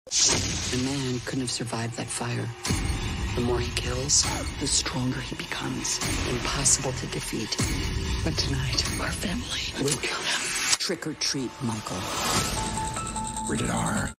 A man couldn't have survived that fire. The more he kills, the stronger he becomes. Impossible to defeat. But tonight, our family will kill him. Trick or treat, Michael. Rated R.